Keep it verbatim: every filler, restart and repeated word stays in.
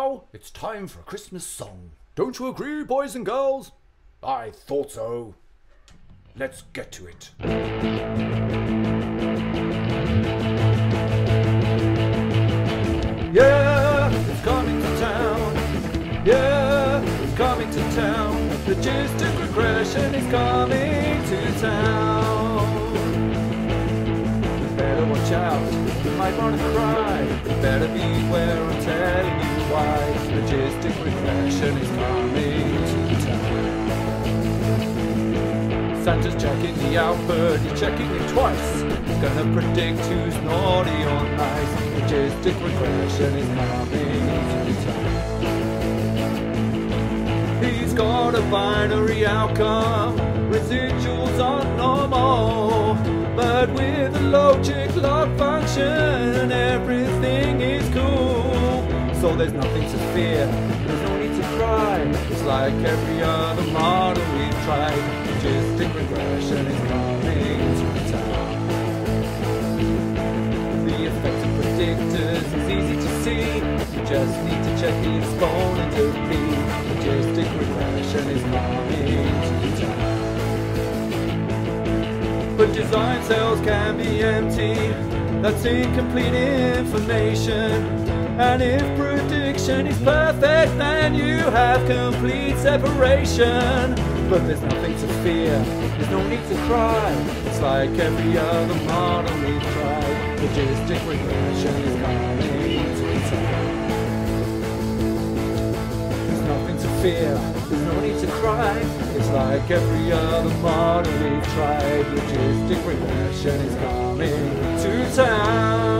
now it's time for a Christmas song. Don't you agree, boys and girls? I thought so. Let's get to it. Yeah, it's coming to town. Yeah, it's coming to town. Logistic regression is coming to town. You better watch out, you might want to cry. You better beware, I'm telling you why. Logistic regression is coming to town. Santa's checking the output, he's checking it twice. He's gonna predict who's naughty or nice. Logistic regression is coming to town. He's got a binary outcome, residuals are normal, but with a logic log function, everything is cool. So there's nothing to fear, there's no need to cry. It's like every other model we've tried. Logistic regression is coming to town. The effect of predictors is easy to see. You just need to check the exponent of p. Logistic regression is coming to town. But design cells can be empty, that's incomplete information. And if prediction is perfect, then you have complete separation. But there's nothing to fear, there's no need to cry. It's like every other model we've tried. Logistic regression is coming to town. There's nothing to fear, there's no need to cry. It's like every other model we've tried. Logistic regression is coming to town.